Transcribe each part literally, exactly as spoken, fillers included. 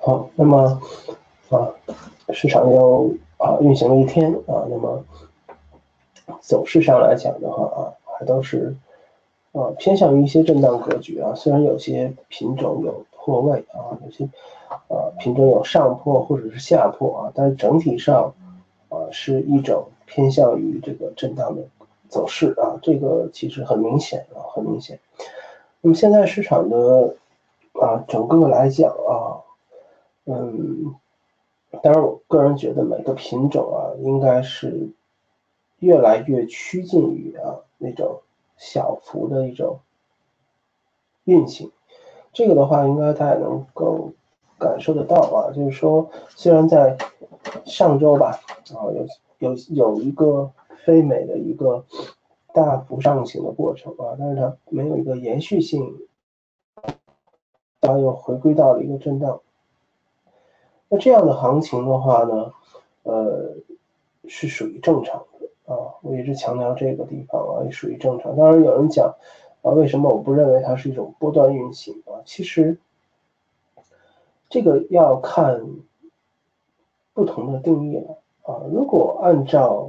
好，那么啊，市场又啊运行了一天啊，那么走势上来讲的话啊，还都是啊偏向于一些震荡格局啊，虽然有些品种有破位啊，有些啊品种有上破或者是下破啊，但是整体上啊是一种偏向于这个震荡的走势啊，这个其实很明显啊，很明显。那么现在市场的啊整个来讲啊，嗯。当然，我个人觉得每个品种啊，应该是越来越趋近于啊那种小幅的一种运行。这个的话，应该大家能够感受得到啊，就是说，虽然在上周吧，啊有有有一个非美的一个大幅上行的过程啊，但是它没有一个延续性，它又回归到了一个震荡。那这样的行情的话呢，呃，是属于正常的啊。我一直强调这个地方啊，也属于正常。当然有人讲啊，为什么我不认为它是一种波段运行啊？其实这个要看不同的定义了啊。如果按照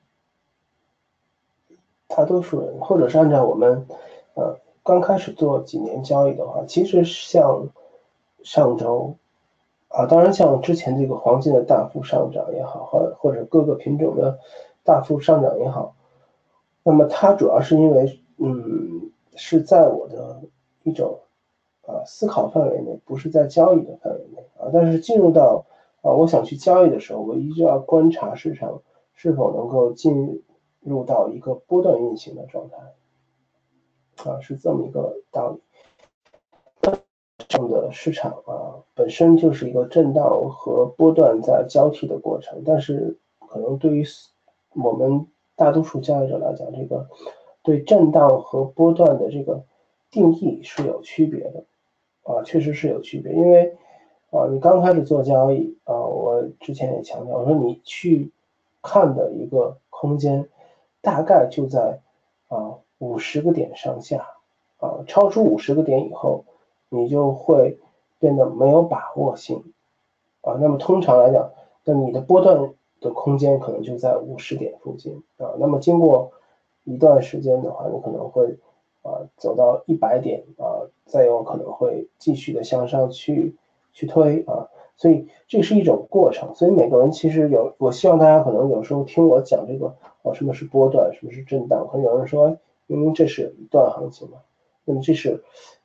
大多数人，或者是按照我们呃刚开始做几年交易的话，其实像上周啊，当然像之前这个黄金的大幅上涨也好，或或者各个品种的大幅上涨也好，那么它主要是因为嗯是在我的一种啊思考范围内，不是在交易的范围内啊。但是进入到啊我想去交易的时候，我依旧要观察市场是否能够进入到一个波段运行的状态啊，是这么一个道理。这样的市场啊，本身就是一个震荡和波段在交替的过程，但是可能对于我们大多数交易者来讲，这个对震荡和波段的这个定义是有区别的啊，确实是有区别。因为啊，你刚开始做交易啊，我之前也强调，我说你去看的一个空间，大概就在啊五十个点上下啊，超出五十个点以后。你就会变得没有把握性啊。那么通常来讲，那你的波段的空间可能就在五十点附近啊。那么经过一段时间的话，你可能会啊走到一百点啊，再有可能会继续的向上去去推啊。所以这是一种过程。所以每个人其实有，我希望大家可能有时候听我讲这个啊，什么是波段，什么是震荡，可能有人说，明明这是一段行情嘛，那么这是。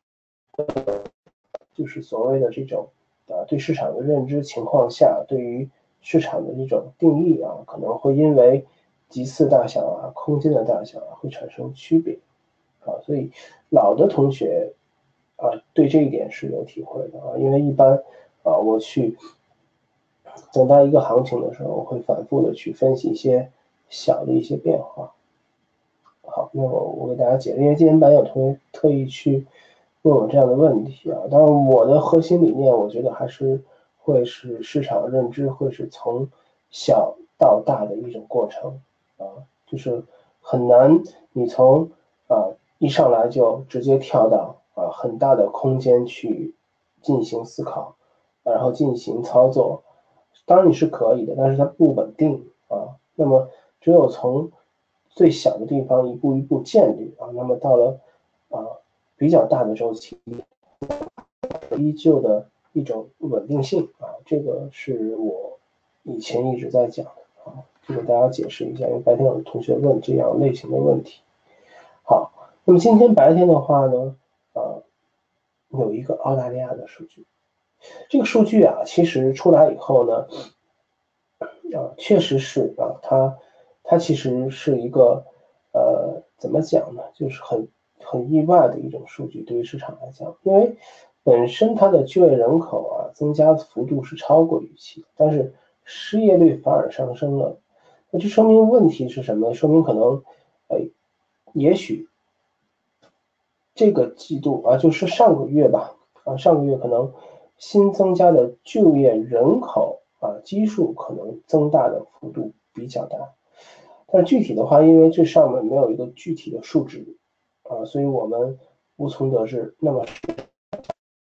就是所谓的这种啊对市场的认知情况下，对于市场的这种定义啊，可能会因为级次大小啊、空间的大小啊会产生区别啊。所以老的同学啊对这一点是有体会的啊，因为一般啊我去等待一个行情的时候，我会反复的去分析一些小的一些变化。好，那我我给大家解释，因为今天班有同学特意去问我这样的问题啊，当然我的核心理念，我觉得还是会是市场认知会是从小到大的一种过程啊，就是很难你从啊一上来就直接跳到啊很大的空间去进行思考，然后进行操作，当然你是可以的，但是它不稳定啊，那么只有从最小的地方一步一步建立啊，那么到了啊比较大的周期，依旧的一种稳定性啊，这个是我以前一直在讲的啊，就给大家解释一下，因为白天有同学问这样类型的问题。好，那么今天白天的话呢，呃，有一个澳大利亚的数据，这个数据啊，其实出来以后呢，啊，确实是啊，它它其实是一个呃，怎么讲呢？就是很很意外的一种数据，对于市场来讲，因为本身它的就业人口啊增加幅度是超过预期，但是失业率反而上升了，那这说明问题是什么？说明可能，哎，也许这个季度啊，就是上个月吧，啊，上个月可能新增加的就业人口啊基数可能增大的幅度比较大，但具体的话，因为这上面没有一个具体的数值啊，所以我们无从得知。那么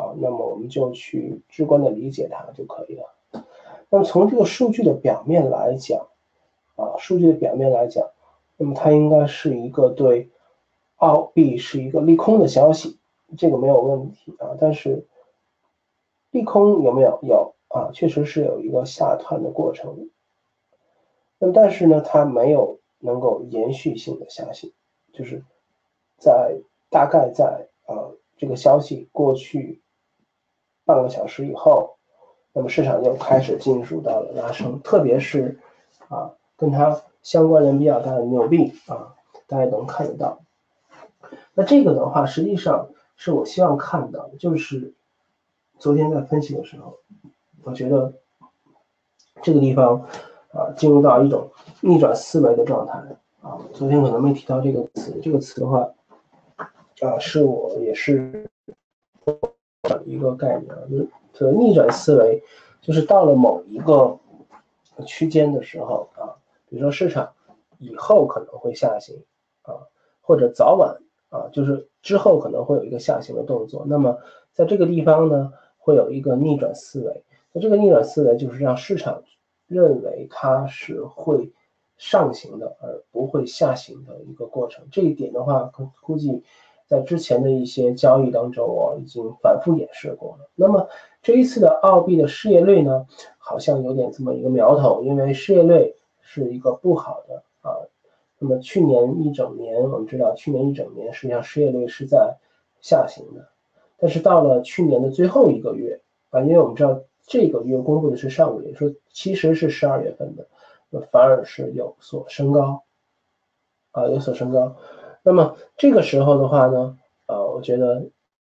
啊，那么我们就去直观的理解它就可以了。那么从这个数据的表面来讲，啊，数据的表面来讲，那么它应该是一个对澳币是一个利空的消息，这个没有问题啊。但是利空有没有？有啊，确实是有一个下探的过程。那么但是呢，它没有能够延续性的下行，就是在大概在啊这个消息过去半个小时以后，那么市场又开始进入到了拉升，特别是啊跟它相关联比较大的纽币啊，大家能看得到。那这个的话，实际上是我希望看到的，就是昨天在分析的时候，我觉得这个地方啊进入到一种逆转思维的状态啊。昨天可能没提到这个词，这个词的话啊，是我也是一个概念啊，就是逆转思维，就是到了某一个区间的时候啊，比如说市场以后可能会下行啊，或者早晚啊，就是之后可能会有一个下行的动作。那么在这个地方呢，会有一个逆转思维。那这个逆转思维就是让市场认为它是会上行的，而不会下行的一个过程。这一点的话，估计在之前的一些交易当中，我已经反复演示过了。那么这一次的澳币的失业率呢，好像有点这么一个苗头，因为失业率是一个不好的啊。那么去年一整年，我们知道去年一整年实际上失业率是在下行的，但是到了去年的最后一个月啊，因为我们知道这个月公布的是上个月，说其实是十二月份的，那反而是有所升高啊，有所升高。那么这个时候的话呢，呃，我觉得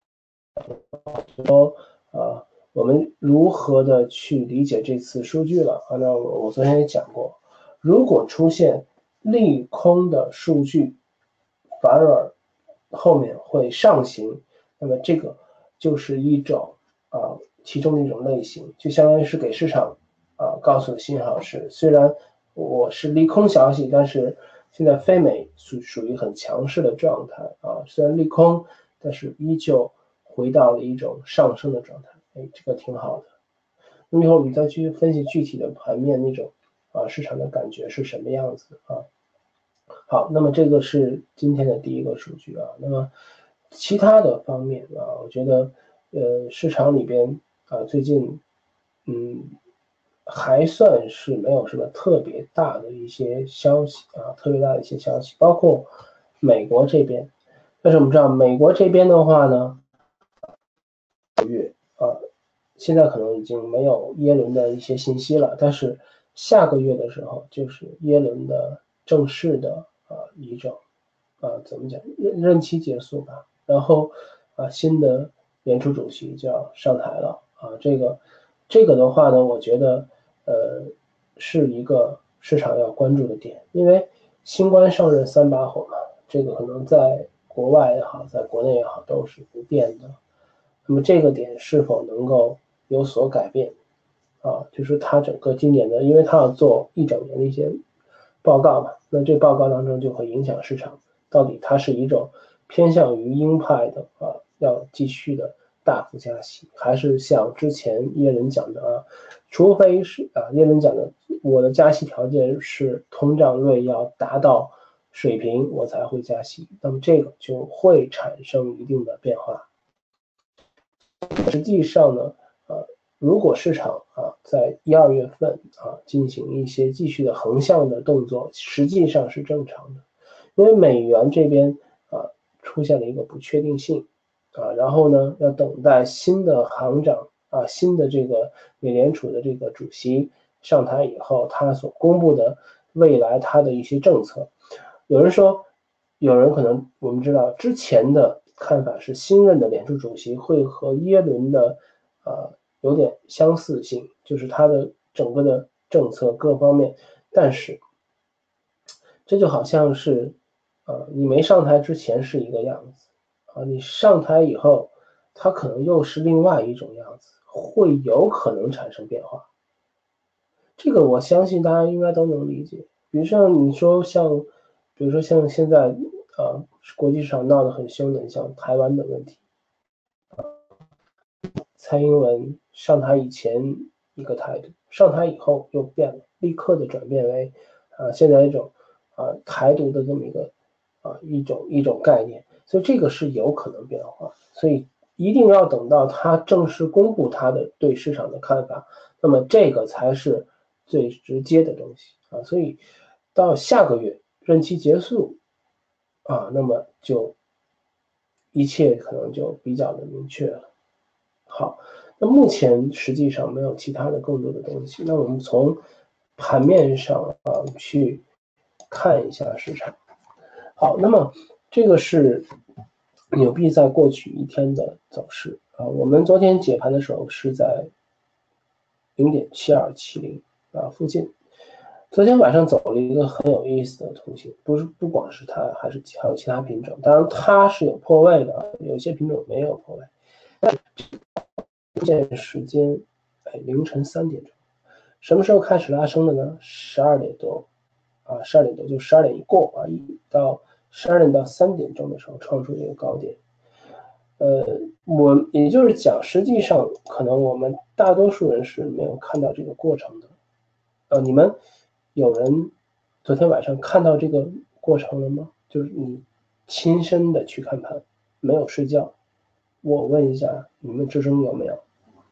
说呃，我们如何的去理解这次数据了啊？那我我昨天也讲过，如果出现利空的数据，反而后面会上行，那么这个就是一种啊、呃、其中的一种类型，就相当于是给市场啊、呃、告诉的信号是，虽然我是利空消息，但是现在非美属属于很强势的状态啊，虽然利空，但是依旧回到了一种上升的状态，哎，这个挺好的。那么一会儿我们再去分析具体的盘面那种啊市场的感觉是什么样子啊。好，那么这个是今天的第一个数据啊。那么其他的方面啊，我觉得呃市场里边啊最近嗯还算是没有什么特别大的一些消息啊，特别大的一些消息，包括美国这边。但是我们知道美国这边的话呢，啊，现在可能已经没有耶伦的一些信息了，但是下个月的时候就是耶伦的正式的啊一种啊怎么讲任任期结束吧，然后啊新的联储主席就要上台了啊，这个这个的话呢，我觉得呃是一个市场要关注的点，因为新官上任三把火嘛，这个可能在国外也好，在国内也好都是不变的。那么这个点是否能够有所改变啊？就是他整个今年的，因为他要做一整年的一些报告嘛，那这报告当中就会影响市场，到底它是一种偏向于鹰派的啊，要继续的大幅加息，还是像之前耶伦讲的啊，除非是啊耶伦讲的，我的加息条件是通胀率要达到水平，我才会加息，那么这个就会产生一定的变化。实际上呢，呃，如果市场啊在一二月份啊进行一些继续的横向的动作，实际上是正常的，因为美元这边啊出现了一个不确定性啊，然后呢要等待新的行长啊新的这个美联储的这个主席上台以后，他所公布的未来他的一些政策，有人说，有人可能我们知道之前的看法是新任的联储主席会和耶伦的呃有点相似性，就是他的整个的政策各方面，但是这就好像是呃你没上台之前是一个样子啊，你上台以后，他可能又是另外一种样子，会有可能产生变化。这个我相信大家应该都能理解。比如像你说像，比如说像现在呃国际市场闹得很凶的，像台湾的问题， 蔡英文上台以前一个态度，上台以后又变了，立刻的转变为啊现在一种啊台独的这么一个啊一种一种概念，所以这个是有可能变化，所以一定要等到他正式公布他的对市场的看法，那么这个才是最直接的东西啊，所以到下个月任期结束啊，那么就一切可能就比较的明确了。好，那目前实际上没有其他的更多的东西，那我们从盘面上啊去看一下市场。好，那么这个是纽币在过去一天的走势啊，我们昨天解盘的时候是在零点七二七零啊附近。昨天晚上走了一个很有意思的图形，不是不光是它，还是还有其他品种。当然它是有破位的，有些品种没有破位。出现时间，哎，凌晨三点钟，什么时候开始拉升的呢？十二点多，啊，十二点多就十二点一过啊，一到十二点到三点钟的时候创出这个高点。呃，我也就是讲，实际上可能我们大多数人是没有看到这个过程的。呃，你们有人昨天晚上看到这个过程了吗？就是你亲身的去看盘，没有睡觉。我问一下，你们之中有没有？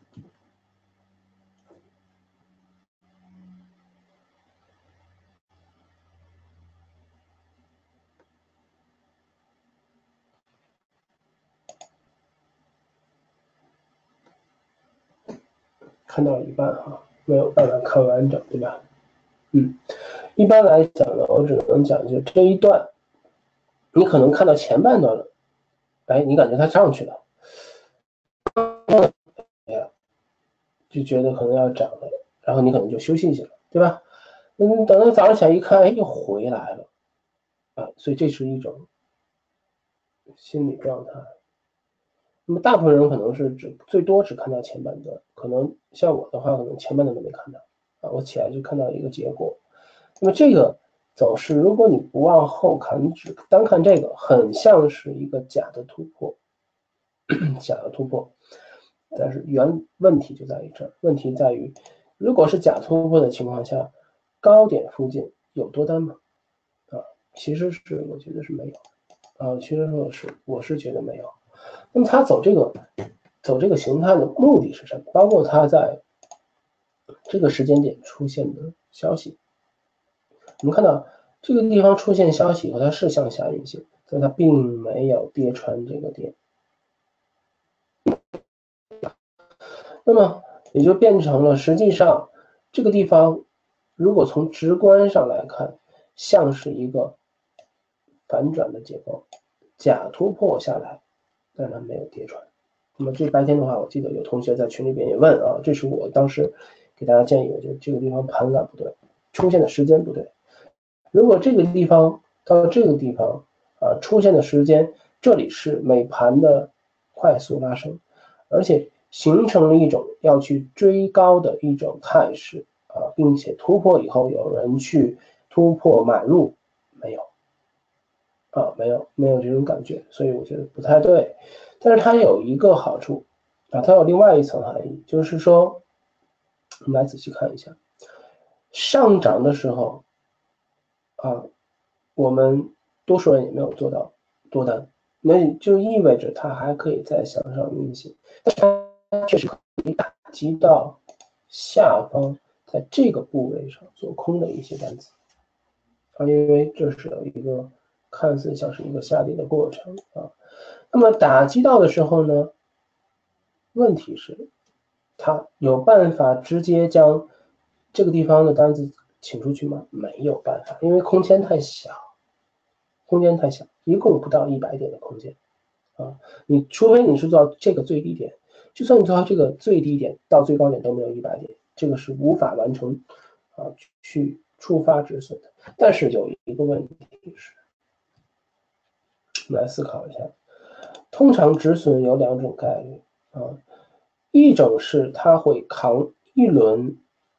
看到一半哈，没有办法看完整，对吧？嗯，一般来讲呢，我只能讲就这一段，你可能看到前半段了，哎，你感觉它上去了，哎呀，就觉得可能要涨了，然后你可能就休息去了，对吧？嗯，等到早上起来一看，哎，又回来了啊，所以这是一种心理状态。那么大部分人可能是只最多只看到前半段，可能像我的话，可能前半段都没看到啊，我起来就看到一个结果。那么这个走势，如果你不往后看，你只单看这个，很像是一个假的突破，假的突破。但是原问题就在于这儿，问题在于，如果是假突破的情况下，高点附近有多单吗？啊，其实是我觉得是没有啊，其实说是我是觉得没有。那么它走这个走这个形态的目的是什么？包括它在这个时间点出现的消息，我们看到这个地方出现消息以后，它是向下运行，所以它并没有跌穿这个点。那么也就变成了，实际上这个地方如果从直观上来看，像是一个反转的结构，假突破下来，但它没有跌穿。那么这白天的话，我记得有同学在群里边也问啊，这是我当时给大家建议，我觉得这个地方盘感不对，出现的时间不对。如果这个地方到这个地方啊出现的时间，这里是美盘的快速拉升，而且形成了一种要去追高的一种态势啊，并且突破以后有人去突破买入，没有啊，没有没有这种感觉，所以我觉得不太对。但是它有一个好处啊，它有另外一层含义，就是说，我们来仔细看一下，上涨的时候啊，我们多数人也没有做到多单，那就意味着它还可以再向上运行，但是它确实可以打击到下方在这个部位上做空的一些单词啊，因为这是有一个看似像是一个下跌的过程啊。那么打击到的时候呢，问题是它有办法直接将这个地方的单子请出去吗？没有办法，因为空间太小，空间太小，一共不到一百点的空间啊！你除非你是做到这个最低点，就算你做到这个最低点到最高点都没有一百点，这个是无法完成啊去触发止损的。但是有一个问题是，我们来思考一下，通常止损有两种概率啊，一种是它会扛一轮。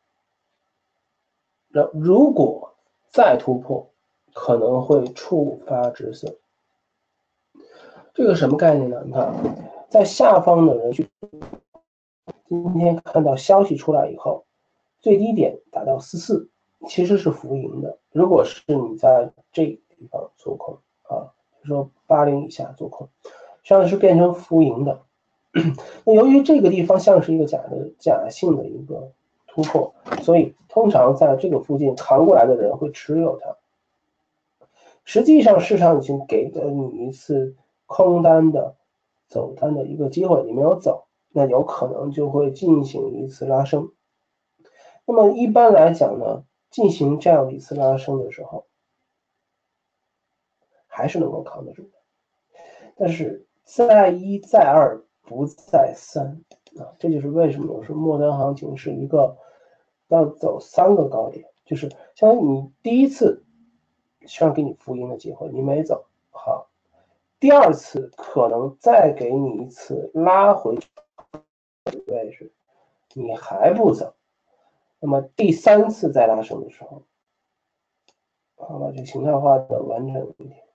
那如果再突破，可能会触发止损。这个什么概念呢？你看，在下方的人去今天看到消息出来以后，最低点达到四四，其实是浮盈的。如果是你在这个地方做空啊，比如说八零以下做空，实际上是变成浮盈的。那由于这个地方像是一个假的假性的一个突破，所以通常在这个附近扛过来的人会持有它。实际上市场已经给了你一次空单的走单的一个机会，你没有走，那有可能就会进行一次拉升。那么一般来讲呢，进行这样的一次拉升的时候，还是能够扛得住的。但是再一再二不再三啊，这就是为什么我说末端行情是一个要走三个高点，就是相当于你第一次希望给你浮盈的机会，你没走，好，第二次可能再给你一次拉回位置，你还不走，那么第三次再拉升的时候，好吧，这形态化的完整一点，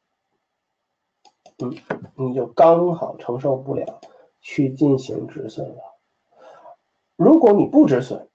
嗯，你就刚好承受不了，去进行止损了。如果你不止损，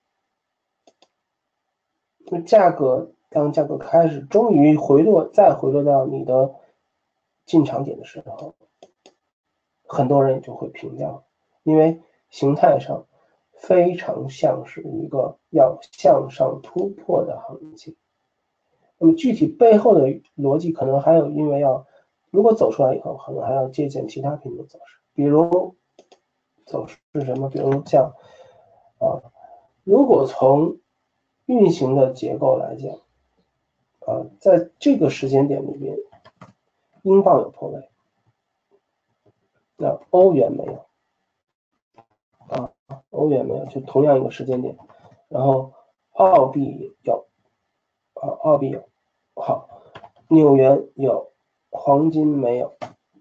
那价格当价格开始终于回落，再回落到你的进场点的时候，很多人也就会平掉，因为形态上非常像是一个要向上突破的行情。那么具体背后的逻辑可能还有，因为要如果走出来以后，可能还要借鉴其他品种走势，比如走势是什么？比如像啊，如果从运行的结构来讲，啊，在这个时间点里边，英镑有破位，那欧元没有啊，欧元没有，就同样一个时间点，然后澳币有啊，澳币有，好，纽元有，黄金没有，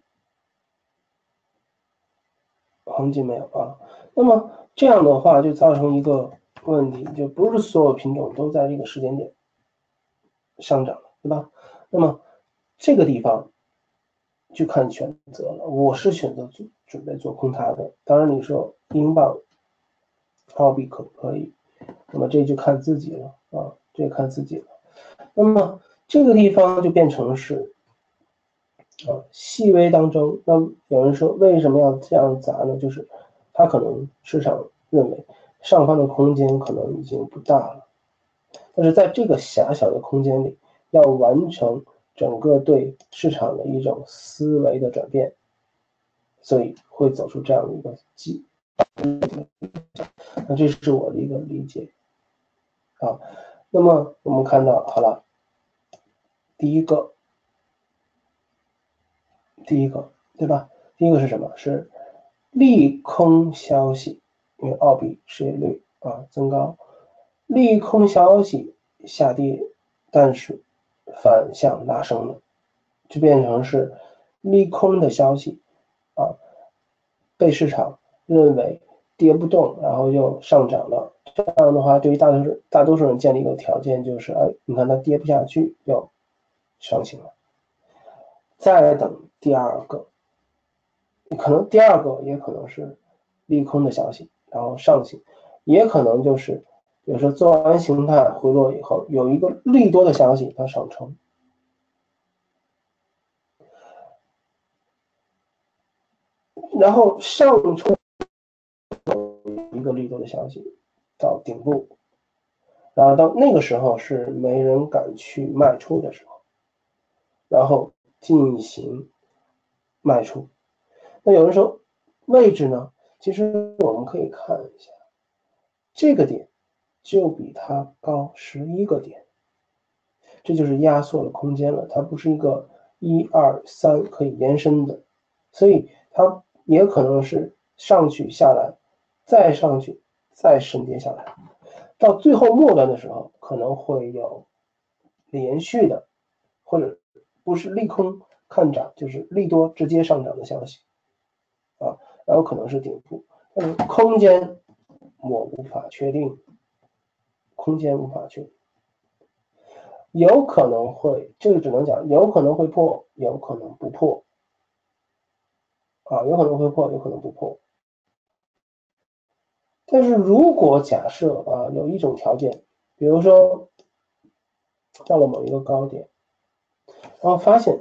黄金没有啊。那么这样的话就造成一个问题，就不是所有品种都在这个时间点上涨，对吧？那么这个地方就看选择了，我是选择准准备做空它的。当然你说英镑、澳币可不可以？那么这就看自己了啊，这看自己了。那么这个地方就变成是啊细微当中，那有人说为什么要这样砸呢？就是它可能市场认为上方的空间可能已经不大了，但是在这个狭小的空间里，要完成整个对市场的一种思维的转变，所以会走出这样的一个机。那这是我的一个理解啊。那么我们看到，好了，第一个，第一个，对吧？第一个是什么？是利空消息，因为澳币失业率啊增高，利空消息下跌，但是反向拉升了，就变成是利空的消息啊，被市场认为跌不动，然后又上涨了。这样的话，对于大多数大多数人建立一个条件，就是哎，你看它跌不下去，又上行了。再等第二个，可能第二个也可能是利空的消息，然后上行，也可能就是比如说做完形态回落以后，有一个利多的消息它上冲，然后上冲一个利多的消息到顶部，然后到那个时候是没人敢去卖出的时候，然后进行卖出。那有人说位置呢？其实我们可以看一下，这个点就比它高十一个点，这就是压缩的空间了，它不是一个一二三可以延伸的，所以它也可能是上去下来，再上去，再深跌下来，到最后末端的时候可能会有连续的，或者不是利空看涨，就是利多直接上涨的消息啊，然后可能是顶部，但是空间我无法确定，空间无法确定。有可能会，这个只能讲有可能会破，有可能不破，啊，有可能会破，有可能不破。 但是如果假设啊有一种条件，比如说到了某一个高点，然后发现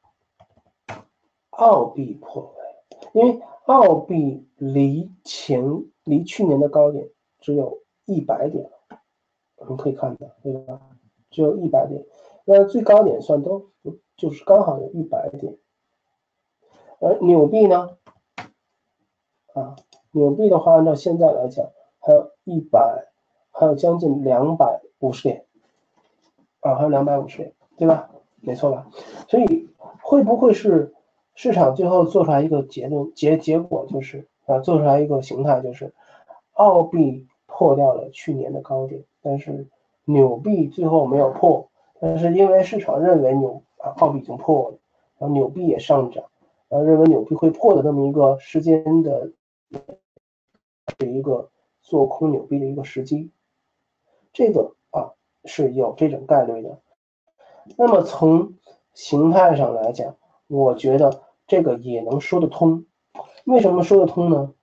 澳币破位，因为澳币离前离去年的高点只有一百点，我们可以看到，对吧？只有一百点，那最高点算都就是刚好有一百点。而纽币呢，啊，纽币的话，按照现在来讲，还有一百，还有将近两百五十点，啊，还有两百五十点，对吧？没错吧？所以会不会是市场最后做出来一个结论结结果就是啊，做出来一个形态就是澳币破掉了去年的高点，但是纽币最后没有破，但是因为市场认为纽啊澳币已经破了，然后纽币也上涨，然后认为纽币会破的这么一个时间的一个做空纽币的一个时机，这个啊是有这种概率的。那么从形态上来讲，我觉得这个也能说得通。为什么说得通呢？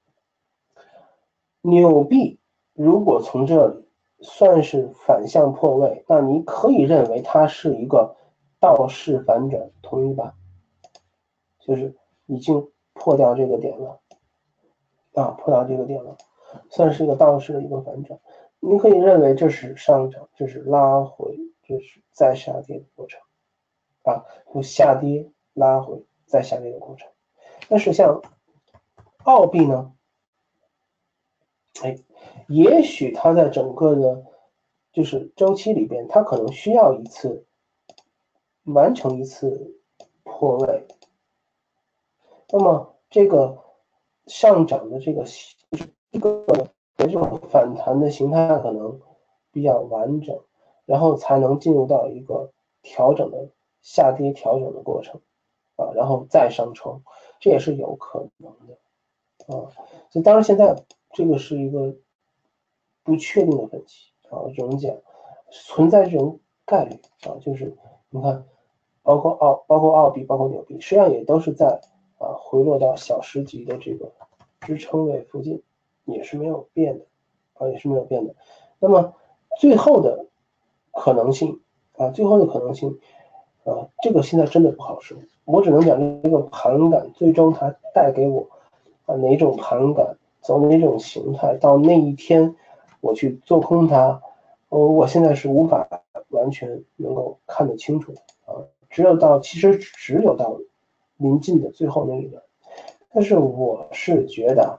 纽币如果从这里算是反向破位，那你可以认为它是一个倒式反转，同意吧？就是已经破掉这个点了啊，破掉这个点了，算是一个倒式的一个反转。你可以认为这是上涨，这是拉回，这是再下跌的过程啊，就下跌拉回再下跌的过程。但是像澳币呢，哎，也许它在整个的，就是周期里边，它可能需要一次完成一次破位，那么这个上涨的这个这个这种反弹的形态可能比较完整，然后才能进入到一个调整的下跌调整的过程啊，然后再上冲，这也是有可能的啊。所以当然现在这个是一个不确定的分歧啊，只能讲存在这种概率啊，就是你看，包括澳包括澳币，包括纽币，实际上也都是在啊回落到小时级的这个支撑位附近，也是没有变的啊，也是没有变的。那么最后的可能性啊，最后的可能性啊，这个现在真的不好说，我只能讲这个盘感最终它带给我啊哪种盘感，走哪种形态，到那一天我去做空它，呃，我现在是无法完全能够看得清楚啊，只有到其实只有到临近的最后那一轮，但是我是觉得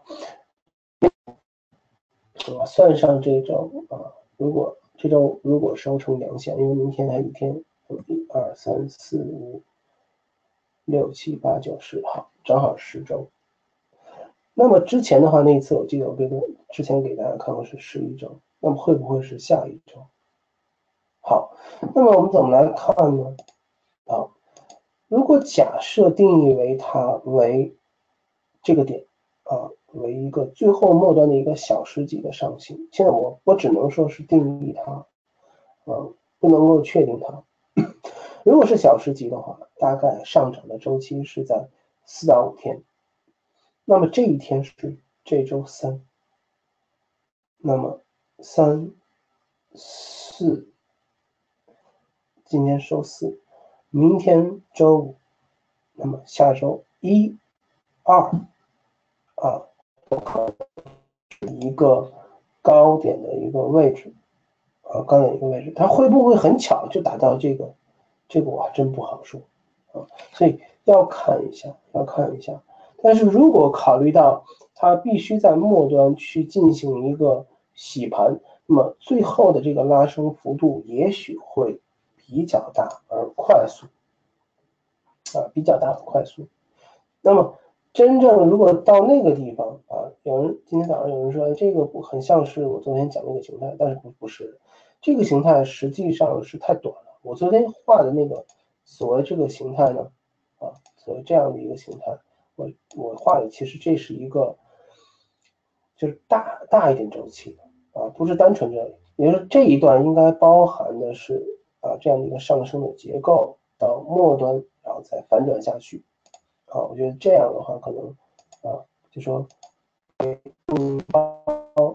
啊，算上这周啊，如果这周如果收成阳线，因为明天还一天，一二三四五六七八九十，好，正好十周。那么之前的话，那一次我记得我给之前给大家看过是十一周，那么会不会是下一周？好，那么我们怎么来看呢？啊，如果假设定义为它为这个点啊，为一个最后末端的一个小时级的上行，现在我我只能说是定义它，啊，不能够确定它。如果是小时级的话，大概上涨的周期是在四到五天，那么这一天是这周三，那么三四今天周四，明天周五，那么下周一、二啊，一个高点的一个位置啊，高点一个位置，它会不会很巧就达到这个？这个我还真不好说啊，所以要看一下，要看一下。但是如果考虑到它必须在末端去进行一个洗盘，那么最后的这个拉升幅度也许会比较大而快速啊，比较大而快速。那么真正如果到那个地方啊，有人今天早上有人说这个不很像是我昨天讲那个形态，但是不不是，这个形态实际上是太短了。我昨天画的那个所谓这个形态呢，啊，所谓这样的一个形态，我我画的其实这是一个就是大大一点周期的啊，不是单纯这里，也就是这一段应该包含的是啊这样的一个上升的结构到末端，然后再反转下去。啊，我觉得这样的话可能啊，就说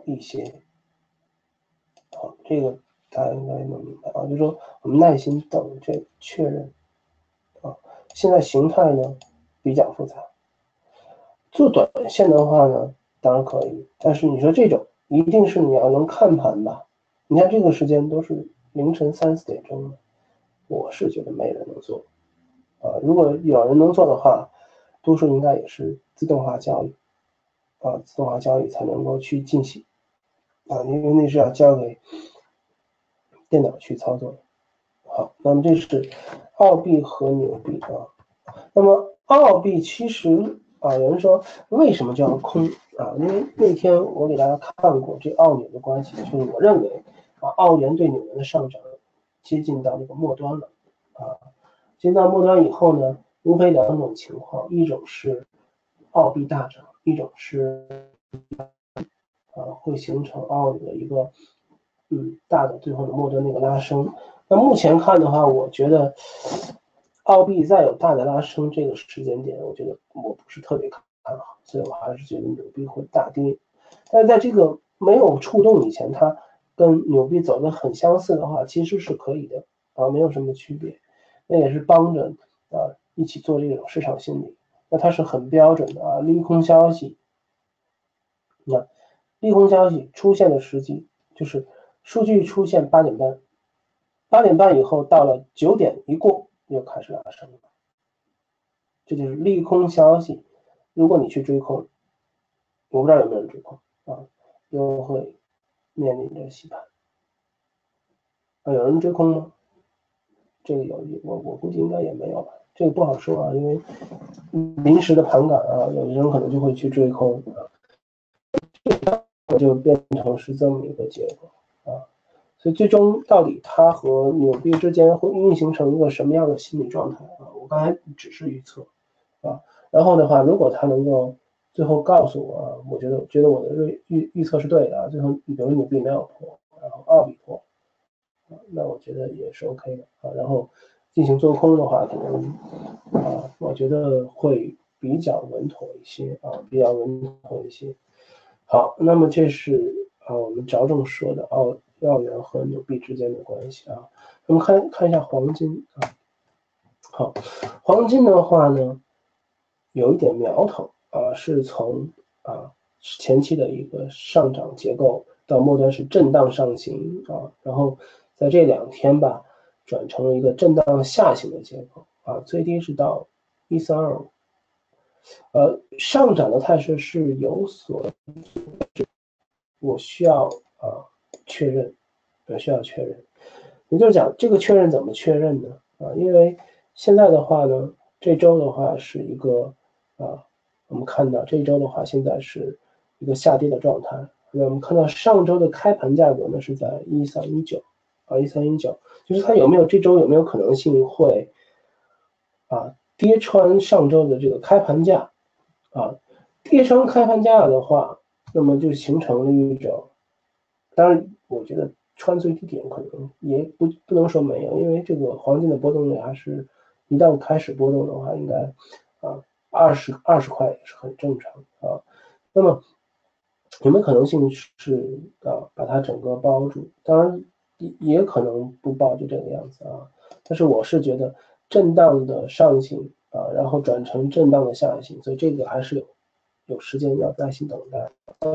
一些。好，这个大家应该能明白啊，就是说我们耐心等这个确认啊。现在形态呢比较复杂，做短线的话呢，当然可以，但是你说这种一定是你要能看盘吧？你看这个时间都是凌晨三四点钟的，我是觉得没人能做啊。如果有人能做的话，多数应该也是自动化交易啊，自动化交易才能够去进行啊，因为那是要交给电脑去操作的。好，那么这是澳币和纽币啊。那么澳币其实啊，有人说为什么就要空啊？因为那天我给大家看过这澳纽的关系，就是我认为啊，澳元对纽元的上涨接近到这个末端了啊。接近到末端以后呢，无非两种情况，一种是澳币大涨，一种是啊会形成澳纽的一个嗯大的最后的末端那个拉升。那目前看的话，我觉得澳币再有大的拉升，这个时间点，我觉得我不是特别看好，所以我还是觉得纽币会大跌。但是在这个没有触动以前，它跟纽币走的很相似的话，其实是可以的啊，没有什么区别。那也是帮着啊一起做这种市场心理。那它是很标准的啊，利空消息。那利空消息出现的时机就是数据出现八点半。八点半以后到了九点一过又开始拉升了，这就是利空消息。如果你去追空，我不知道有没有人追空啊，又会面临着洗盘啊。有人追空吗？这个有我我估计应该也没有吧，这个不好说啊，因为临时的盘感啊，有的人可能就会去追空啊，就变成是这么一个结果啊。所以最终到底它和纽币之间会运行成一个什么样的心理状态啊？我刚才只是预测啊。然后的话，如果它能够最后告诉我啊，我觉得觉得我的预预预测是对的啊，最后比如纽币没有破，然后澳币破，啊，那我觉得也是 OK 的啊。然后进行做空的话，可能啊，我觉得会比较稳妥一些啊，比较稳妥一些。好，那么这是啊我们着重说的澳澳元和纽币之间的关系啊。我们看看一下黄金啊。好，黄金的话呢，有一点苗头啊，是从啊前期的一个上涨结构到末端是震荡上行啊，然后在这两天吧，转成了一个震荡下行的结构啊，最低是到一三二五。呃，上涨的态势是有所，我需要啊确认，我需要确认。也就是讲，这个确认怎么确认呢？啊，因为现在的话呢，这周的话是一个啊，我们看到这周的话现在是一个下跌的状态。那我们看到上周的开盘价格呢是在一三一九啊，一三一九，就是它有没有这周有没有可能性会啊跌穿上周的这个开盘价啊？跌穿开盘价的话，那么就形成了一种，当然我觉得穿最低点可能也不不能说没有，因为这个黄金的波动率还是一旦开始波动的话，应该啊二十二十块也是很正常啊。那么有没有可能性是啊把它整个包住？当然也也可能不包，就这个样子啊。但是我是觉得震荡的上行啊，然后转成震荡的下行，所以这个还是有有时间要耐心等待。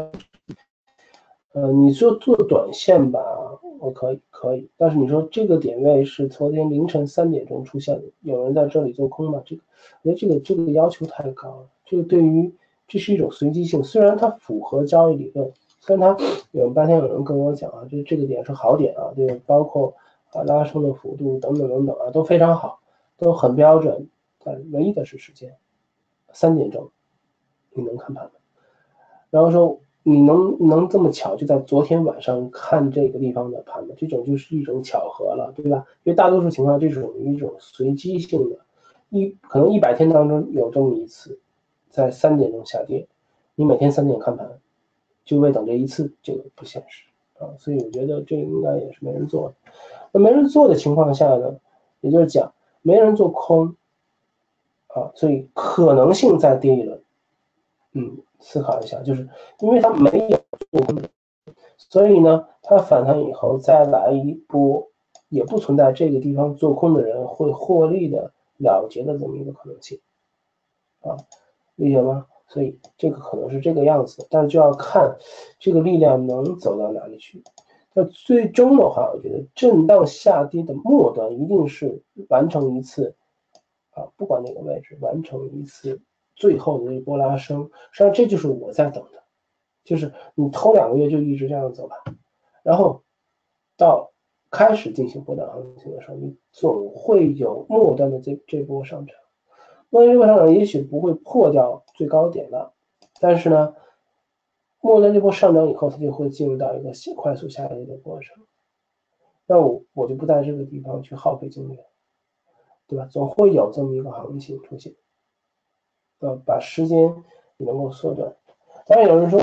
呃，你说做短线吧，我可以可以，但是你说这个点位是昨天凌晨三点钟出现的，有人在这里做空吗？这个，我觉得这个这个要求太高了。这个对于这是一种随机性，虽然它符合交易理论，虽然它有半天有人跟我讲啊，这这个点是好点啊，这个包括啊拉升的幅度等等等等啊都非常好，都很标准，但唯一的是时间，三点钟，你能看盘吗？然后说你能能这么巧就在昨天晚上看这个地方的盘吗？这种就是一种巧合了，对吧？因为大多数情况这种一种随机性的，一可能一百天当中有这么一次，在三点钟下跌，你每天三点看盘，就为等这一次，这个不现实啊。所以我觉得这应该也是没人做的。那没人做的情况下呢，也就是讲没人做空啊，所以可能性再跌一轮。嗯，思考一下，就是因为它没有做空的所以呢，它反弹以后再来一波，也不存在这个地方做空的人会获利的了结的这么一个可能性啊，理解吗？所以这个可能是这个样子，但就要看这个力量能走到哪里去。那最终的话，我觉得震荡下跌的末端一定是完成一次啊，不管哪个位置，完成一次最后的一波拉升。实际上这就是我在等的，就是你头两个月就一直这样走吧，然后到开始进行波段行情的时候，你总会有末端的这这波上涨。末端这波上涨也许不会破掉最高点了，但是呢，末端这波上涨以后，它就会进入到一个快速下跌的过程。那我我就不在这个地方去耗费精力了，对吧？总会有这么一个行情出现，呃，把时间能够缩短。当然有人说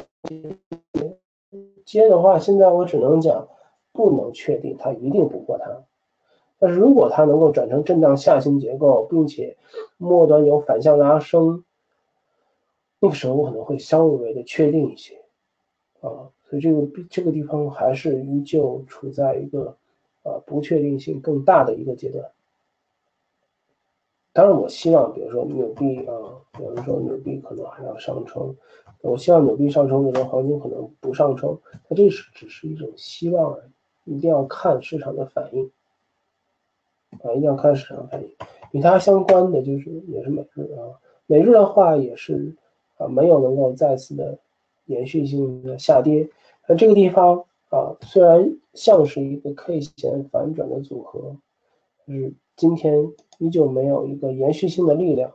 接的话，现在我只能讲不能确定它一定不破它，但是如果它能够转成震荡下行结构，并且末端有反向拉升，那个时候我可能会稍微的确定一些啊，所以这个这个地方还是依旧处在一个啊不确定性更大的一个阶段。当然，我希望，比如说纽币啊，有人说纽币可能还要上冲，我希望纽币上冲，有的黄金可能不上冲，它这是只是一种希望而已，一定要看市场的反应啊，一定要看市场反应。与它相关的就是也是美日啊，美日的话也是啊没有能够再次的延续性的下跌，那这个地方啊虽然像是一个 K 线反转的组合，是今天依旧没有一个延续性的力量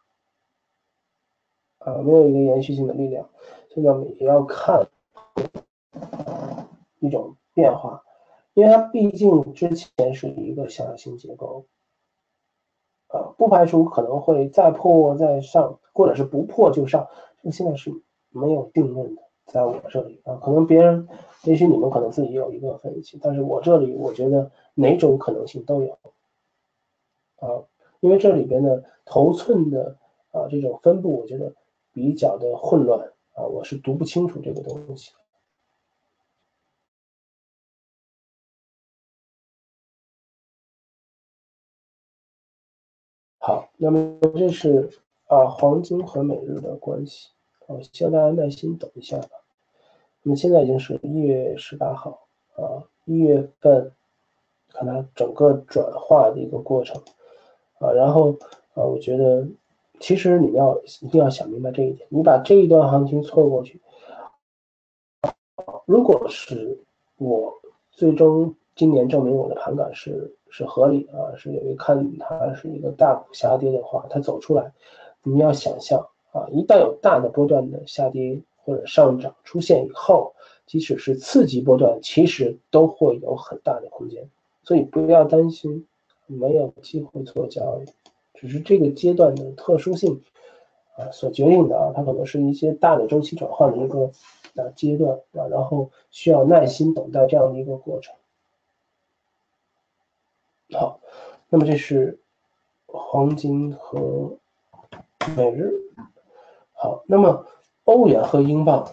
啊，没有一个延续性的力量，所以我们也要看一种变化，因为它毕竟之前是一个下行结构啊，不排除可能会再破再上，或者是不破就上，这个现在是没有定论的，在我这里啊，可能别人也许你们可能自己有一个分析，但是我这里我觉得哪种可能性都有。啊，因为这里边的头寸的啊这种分布，我觉得比较的混乱啊，我是读不清楚这个东西。好，那么这是啊黄金和美日的关系，啊，希望大家耐心等一下吧。那么现在已经是一月十八号啊，一月份看它整个转化的一个过程啊，然后啊，我觉得其实你们要一定要想明白这一点，你把这一段行情错过去。如果是我最终今年证明我的盘感是是合理啊，是有一看它是一个大幅下跌的话，它走出来，你要想象啊，一旦有大的波段的下跌或者上涨出现以后，即使是次级波段，其实都会有很大的空间，所以不要担心没有机会做交易，只是这个阶段的特殊性啊所决定的啊，它可能是一些大的周期转换的一个啊阶段啊，然后需要耐心等待这样的一个过程。好，那么这是黄金和美日。好，那么欧元和英镑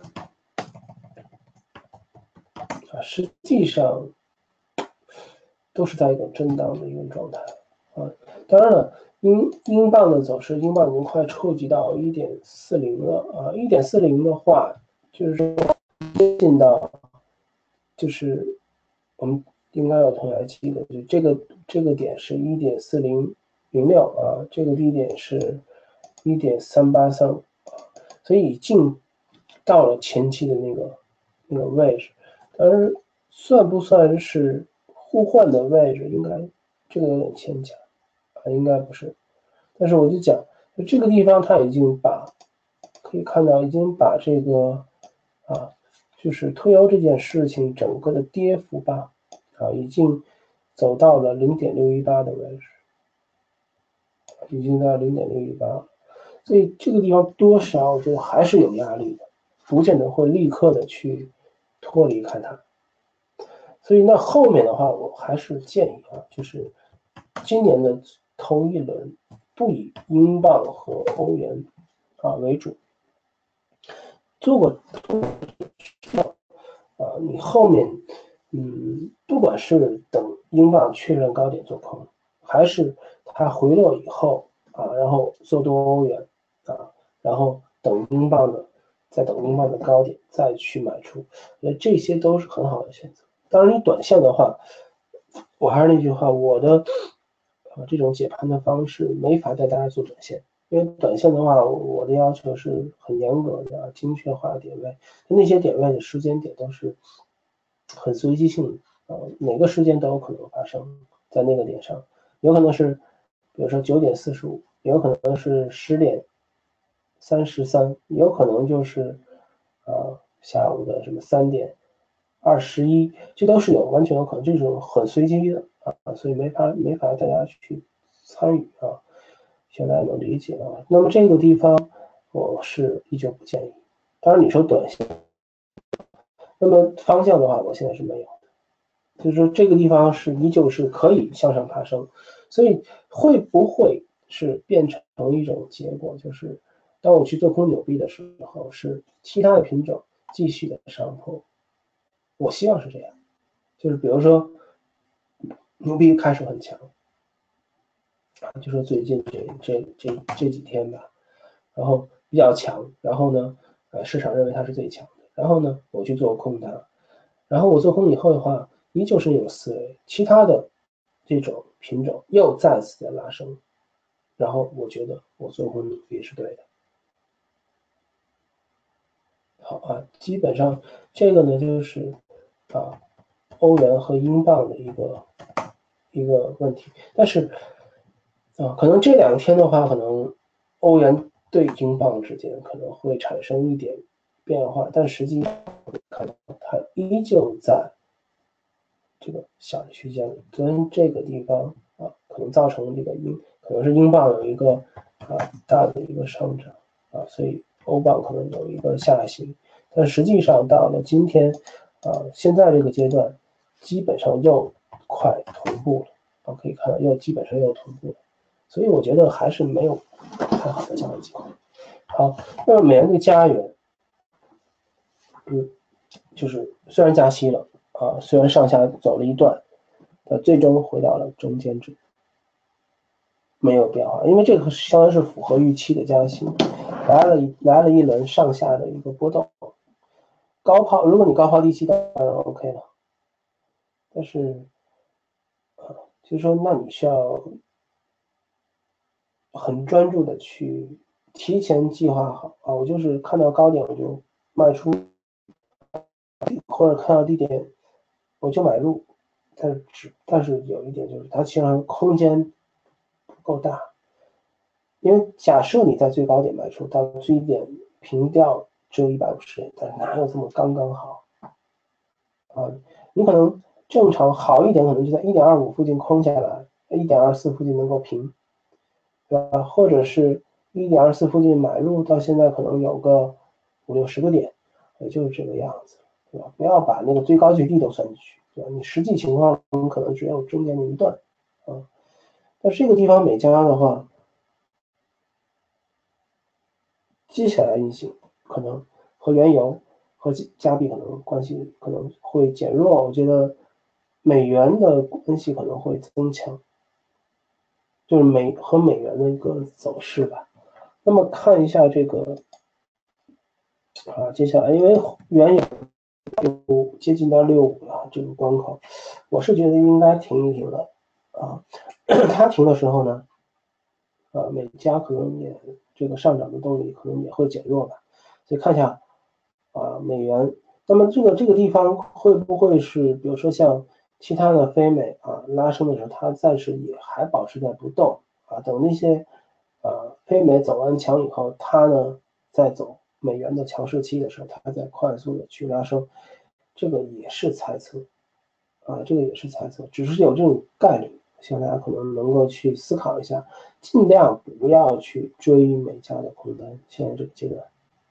啊，实际上都是在一种震荡的一个状态啊。当然了，英英镑的走势，英镑已经快触及到一点四零了啊。一点四零的话，就是说接近到，就是我们应该有同学还记得，就这个这个点是一点四零零六啊，这个低点是一点三八三啊，所以已经到了前期的那个那个位置，但是算不算是互换的位置，应该这个有点牵强啊，应该不是。但是我就讲，就这个地方它已经把可以看到已经把这个啊，就是推欧这件事情整个的跌幅吧，啊，已经走到了零点六一八的位置，已经到零点六一八了，所以这个地方多少我觉得还是有压力的，不见得会立刻的去脱离开它。所以那后面的话，我还是建议啊，就是今年的头一轮不以英镑和欧元啊为主，做过啊，你后面嗯，不管是等英镑确认高点做空，还是它回落以后啊，然后做多欧元啊，然后等英镑的再等英镑的高点再去买出，那这些都是很好的选择。当然，你短线的话，我还是那句话，我的啊这种解盘的方式没法带大家做短线，因为短线的话，我的要求是很严格的、精确化的点位，那些点位的时间点都是很随机性的啊，哪个时间都有可能发生在那个点上，有可能是比如说九点四十五，有可能是十点三十三，有可能就是啊下午的什么三点二十一，这都是有完全有可能，这种很随机的啊，所以没法没法大家去参与啊，希望大家能理解啊。那么这个地方我是依旧不建议。当然你说短线，那么方向的话，我现在是没有的，就是说这个地方是依旧是可以向上爬升，所以会不会是变成一种结果，就是当我去做空纽币的时候，是其他的品种继续的上破，我希望是这样，就是比如说牛币开始很强啊，就说最近这这这这几天吧，然后比较强，然后呢，呃，市场认为它是最强的，然后呢，我去做空它，然后我做空以后的话，依旧是那种思维，其他的这种品种又再次的拉升，然后我觉得我做空也是对的。好啊，基本上这个呢就是啊欧元和英镑的一个一个问题，但是啊可能这两天的话，可能欧元对英镑之间可能会产生一点变化，但实际上看到它依旧在这个小的区间里，跟这个地方啊可能造成这个英可能是英镑有一个啊大的一个上涨啊，所以欧镑可能有一个下行。但实际上到了今天，啊，现在这个阶段，基本上又快同步了，啊，可以看到又基本上又同步了，所以我觉得还是没有太好的交易机会。好，那么美元对加元，嗯，就是虽然加息了，啊，虽然上下走了一段，呃，最终回到了中间值，没有变化，因为这个相当是符合预期的加息，来了来了一轮上下的一个波动。高抛，如果你高抛低吸，当然 OK 了。但是，呃，就是说，那你需要很专注的去提前计划好啊。我就是看到高点我就卖出，或者看到低点我就买入。但是只但是有一点就是，它其实空间不够大，因为假设你在最高点卖出，到最低点平掉只有一百五十点，但是哪有这么刚刚好啊？你可能正常好一点，可能就在一点二五附近空下来，一点二四附近能够平，对吧？或者是一点二四附近买入，到现在可能有个五六十个点，也就是这个样子，对吧？不要把那个最高最低都算进去，对吧？你实际情况可能只有中间那一段啊。但这个地方美加的话，接下来运行可能和原油和加币可能关系可能会减弱，我觉得美元的关系可能会增强，就是美和美元的一个走势吧。那么看一下这个啊，接下来因为原油接近到六五了这个关口，我是觉得应该停一停的啊。它停的时候呢，啊，美加可能也这个上涨的动力可能也会减弱吧。所以看一下啊美元，那么这个这个地方会不会是比如说像其他的非美啊拉升的时候，它暂时也还保持在不动啊，等那些啊非美走完强以后，它呢再走美元的强势期的时候，它再快速的去拉升，这个也是猜测啊，这个也是猜测，只是有这种概率，希望大家可能能够去思考一下，尽量不要去追美加的空单，现在这个阶段。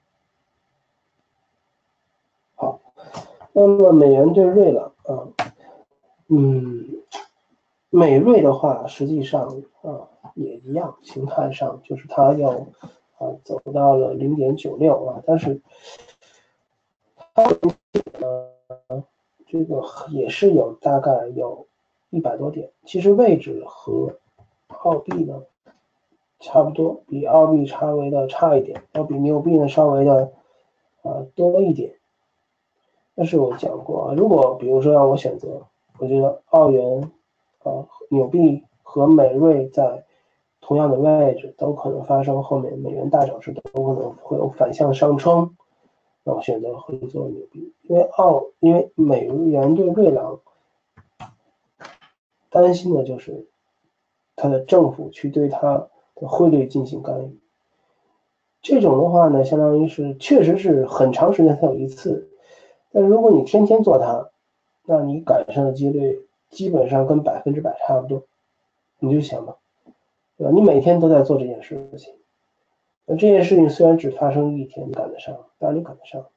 好，那么美元对瑞郎啊，嗯，美瑞的话，实际上啊也一样，形态上就是它要啊走到了零点九六啊，但是这个也是有大概有一百多点，其实位置和澳币呢差不多，比澳币稍微的差一点，要比纽币呢稍微的啊多一点。但是我讲过啊，如果比如说让我选择，我觉得澳元啊、纽币和美瑞在同样的位置都可能发生后面美元大涨时都可能会有反向上冲，那我选择会做纽币，因为澳因为美元对瑞郎担心的就是它的政府去对它的汇率进行干预。这种的话呢，相当于是确实是很长时间才有一次，但是如果你天天做它，那你赶上的几率基本上跟百分之百差不多。你就想吧，对吧？你每天都在做这件事情，那这件事情虽然只发生一天，你赶得上，当然你赶得上，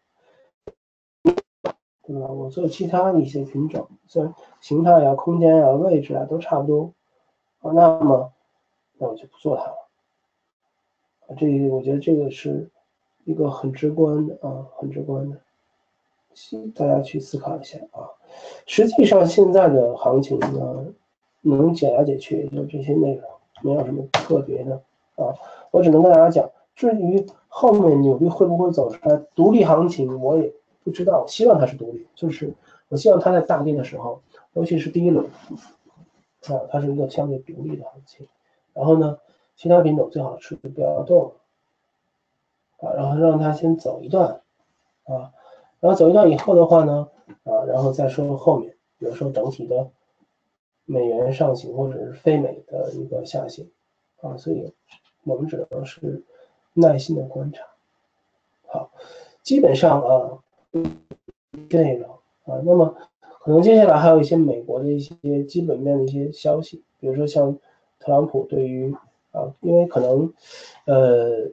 对吧？我做其他的一些品种，虽然形态呀、空间呀、位置啊都差不多，啊，那么那我就不做它了。啊，这个我觉得这个是一个很直观的啊，很直观的，大家去思考一下啊。实际上现在的行情呢，能解来解去也就这些内容，没有什么特别的啊。我只能跟大家讲，至于后面纽币会不会走出来独立行情，我也不知道。我希望它是独立，就是我希望它在大跌的时候，尤其是第一轮啊，它是一个相对独立的行情。然后呢，其他品种最好是不要动啊，然后让它先走一段啊，然后走一段以后的话呢，啊，然后再说后面，比如说整体的美元上行或者是非美的一个下行啊，所以我们只能是耐心的观察。好，基本上啊，这个啊，那么可能接下来还有一些美国的一些基本面的一些消息，比如说像特朗普对于啊，因为可能呃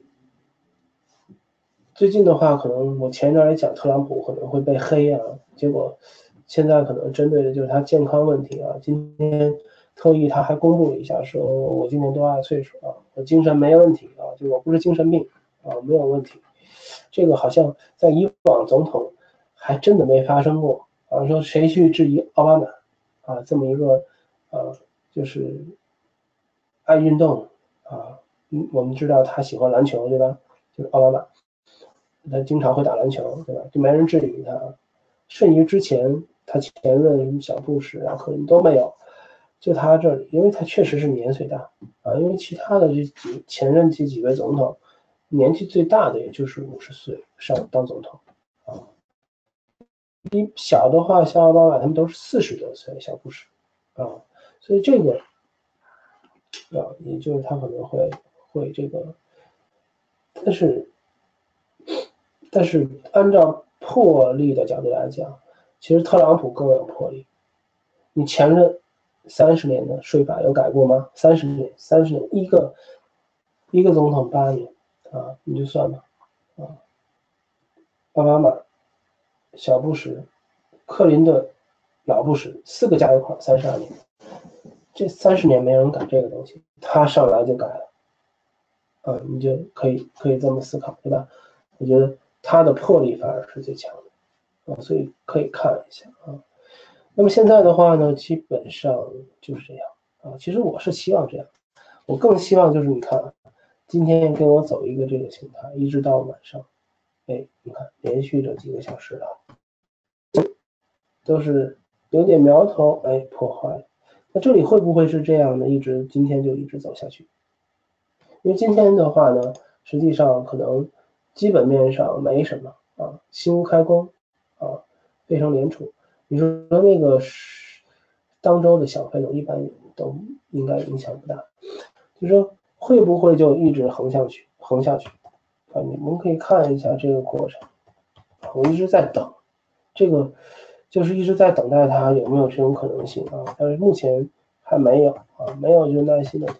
最近的话，可能我前一段也讲特朗普可能会被黑啊，结果现在可能针对的就是他健康问题啊。今天特意他还公布了一下，说我今年多大岁数啊，我精神没问题啊，就我不是精神病啊，没有问题。这个好像在以往总统还真的没发生过啊，说谁去质疑奥巴马啊这么一个呃就是爱运动啊，嗯，我们知道他喜欢篮球对吧？就是奥巴马。他经常会打篮球，对吧？就没人质疑他，甚至之前他前任什么小布什啊，可能都没有，就他这里，因为他确实是年岁大啊，因为其他的这几前任这几位总统，年纪最大的也就是五十岁上当总统啊，比小的话像奥巴马他们都是四十多岁，小布什啊，所以这个啊，也就是他可能会会这个，但是。但是按照魄力的角度来讲，其实特朗普更有魄力。你前任三十年的税法有改过吗？三十年，三十年一个一个总统八年啊，你就算吧啊，奥巴马、小布什、克林顿、老布什四个加一块三十二年，这三十年没人改这个东西，他上来就改了啊，你就可以可以这么思考，对吧？我觉得他的魄力反而是最强的。啊，所以可以看一下啊。那么现在的话呢，基本上就是这样啊。其实我是希望这样，我更希望就是你看，今天跟我走一个这个形态，一直到晚上，哎，你看连续这几个小时了，都是有点苗头，哎，破坏。那这里会不会是这样的，一直今天就一直走下去？因为今天的话呢，实际上可能基本面上没什么啊，新屋开工啊，非常联储。你说那个当周的小费用一般都应该影响不大，就说会不会就一直横下去，横下去啊？你们可以看一下这个过程，我一直在等，这个就是一直在等待它有没有这种可能性啊，但是目前还没有啊，没有就耐心的等。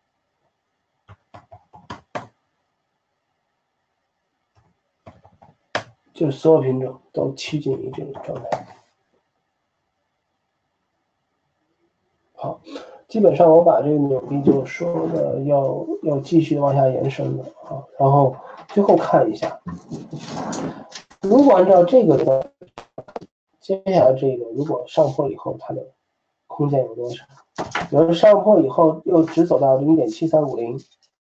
就是所有品种都趋近于这种状态。好，基本上我把这个纽币就说的要要继续往下延伸了啊，然后最后看一下，如果按照这个的， 接下来这个如果上破以后，它的空间有多少？比如上破以后又只走到 零点七三五零，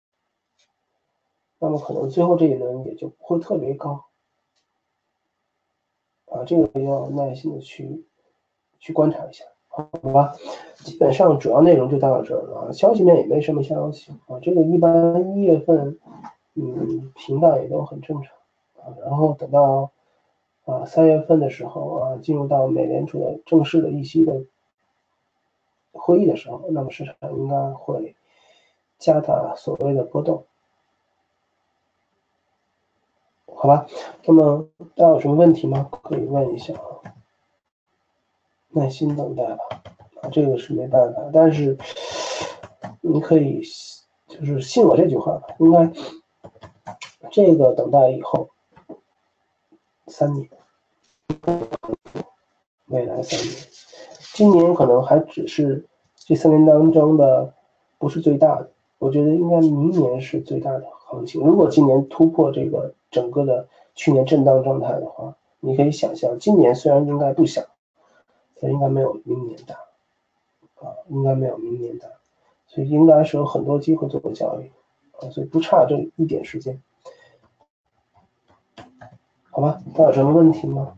那么可能最后这一轮也就不会特别高啊，这个要耐心的去去观察一下，好吧？基本上主要内容就到这儿了，消息面也没什么消息啊，这个一般一月份嗯平淡也都很正常啊，然后等到啊三月份的时候啊，进入到美联储的正式的议息的会议的时候，那么市场应该会加大所谓的波动，好吧？那么大家有什么问题吗？可以问一下啊，耐心等待吧，啊，这个是没办法，但是你可以就是信我这句话吧，应该这个等待以后三年，未来三年，今年可能还只是这三年当中的不是最大的，我觉得应该明年是最大的行情。如果今年突破这个整个的去年震荡状态的话，你可以想象，今年虽然应该不小，但应该没有明年大啊，应该没有明年大，所以应该是有很多机会做交易啊，所以不差这一点时间，好吧？大家有什么问题吗？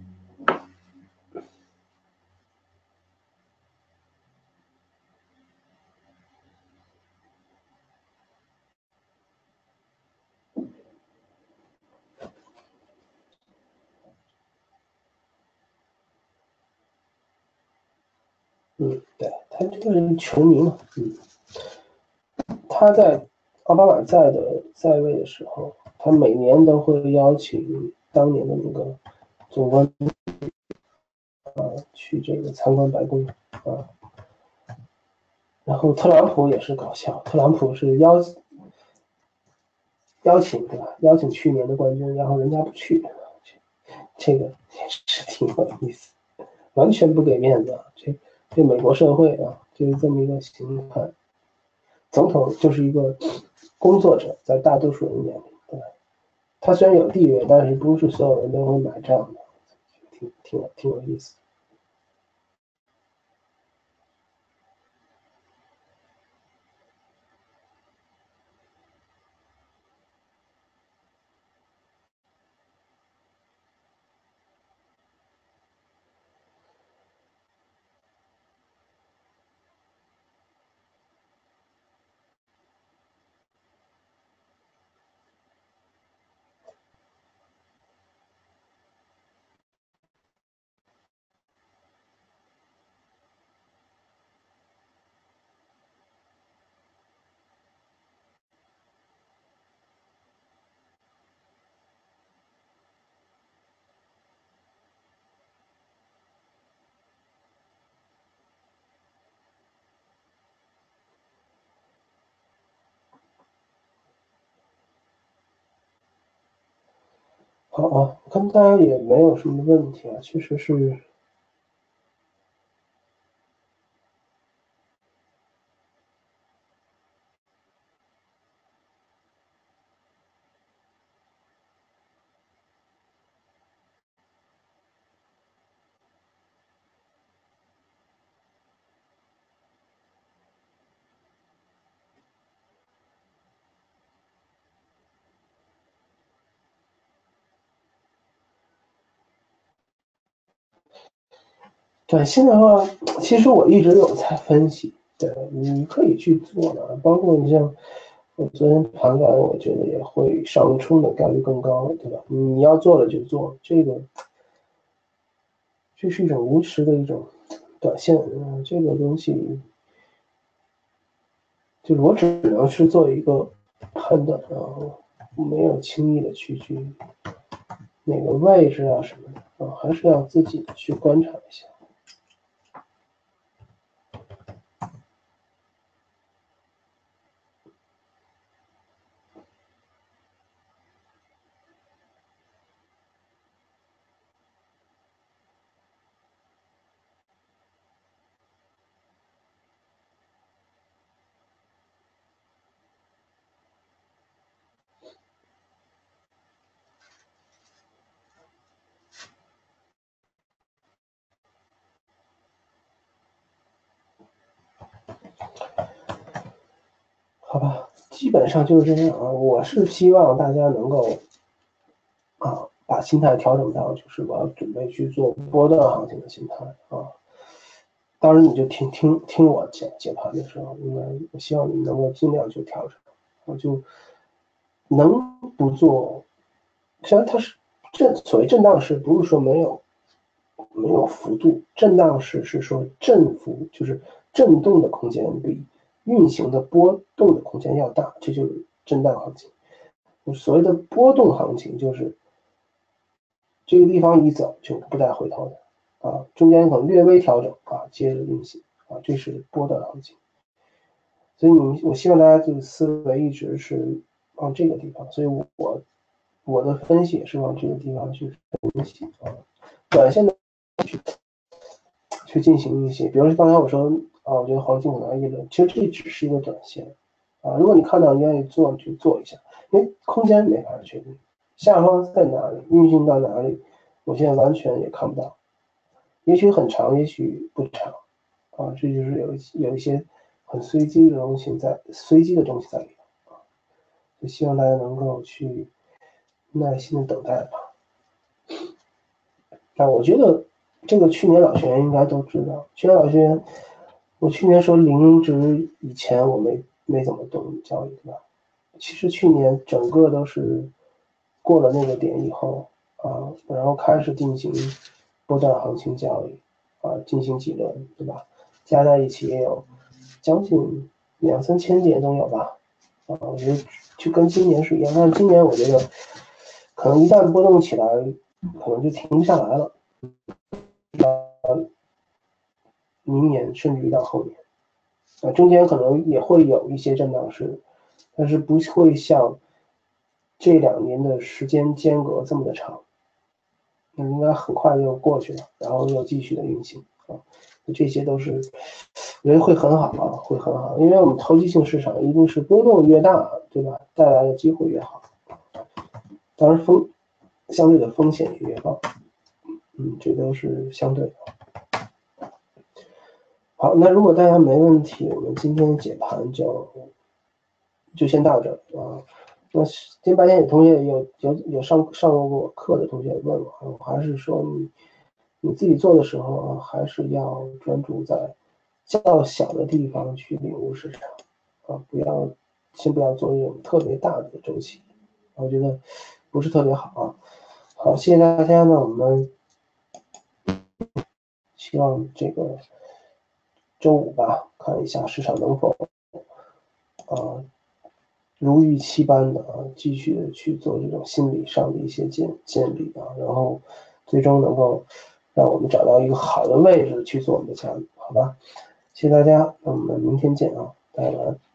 嗯，对，他这个人球迷嘛，嗯，他在奥巴马在的在位的时候，他每年都会邀请当年的那个总统啊去这个参观白宫啊，然后特朗普也是搞笑，特朗普是邀邀请对吧？邀请去年的冠军，然后人家不去，这个也是挺有意思，完全不给面子啊！这这美国社会啊，就是这么一个形态。总统就是一个工作者，在大多数人眼里，对吧？他虽然有地位，但是不是所有人都会买账的，挺挺挺有意思。好啊，我看大家也没有什么问题啊，确实是。短线的话，其实我一直有在分析，对，你可以去做的，包括你像我昨天盘感，我觉得也会上冲的概率更高，对吧？你要做了就做，这个这是一种无持的一种短线，嗯，这个东西就是我只能是做一个判断，然后没有轻易的去去哪个位置啊什么的啊，还是要自己去观察一下。 基本上就是这样啊。我是希望大家能够啊把心态调整到，就是我要准备去做波段行情的心态啊。当然你就听听听我解解盘的时候，应该我希望你能够尽量去调整，我就能不做。实际上它是震，所谓震荡市，不是说没有没有幅度，震荡市是说振幅，就是震动的空间比运行的波动的空间要大，这就是震荡行情。所谓的波动行情，就是这个地方一走就不再回头的啊，中间可能略微调整啊，接着运行啊，这是波段行情。所以你，我希望大家这个思维一直是往这个地方，所以我我的分析也是往这个地方去分析啊，短线的去去进行一些，比如说刚才我说啊，我觉得黄金可能要一轮，其实这只是一个短线啊，如果你看到你愿意做，你去做一下，因为空间没法确定，下方在哪里，运行到哪里，我现在完全也看不到，也许很长，也许不长啊，这就是有有一些很随机的东西在，随机的东西在里面啊，就希望大家能够去耐心的等待吧。啊，我觉得这个去年老学员应该都知道，去年老学员，我去年说零值以前我没没怎么动交易，对吧？其实去年整个都是过了那个点以后啊，然后开始进行波段行情交易啊，进行几轮，对吧？加在一起也有将近两三千点都有吧？啊，我觉得就跟今年是一样，但今年我觉得可能一旦波动起来，可能就停不下来了。明年甚至于到后年，啊，中间可能也会有一些震荡市，但是不会像这两年的时间间隔这么的长，应该很快就过去了，然后又继续的运行啊，这些都是我觉得会很好啊，会很好，因为我们投机性市场一定是波动越大，对吧？带来的机会越好，当然风相对的风险也越高，嗯，这都是相对的。好，那如果大家没问题，我们今天解盘就就先到这儿啊。那今天白天有同学有有有上上过我课的同学问我，我还是说你你自己做的时候还是要专注在较小的地方去领悟市场啊，不要先不要做这种特别大的周期，我觉得不是特别好啊。好，谢谢大家呢，我们希望这个周五吧，看一下市场能否啊如预期般的啊继续的去做这种心理上的一些建建立啊，然后最终能够让我们找到一个好的位置去做我们的交易，好吧？谢谢大家，那我们明天见啊，大家晚安。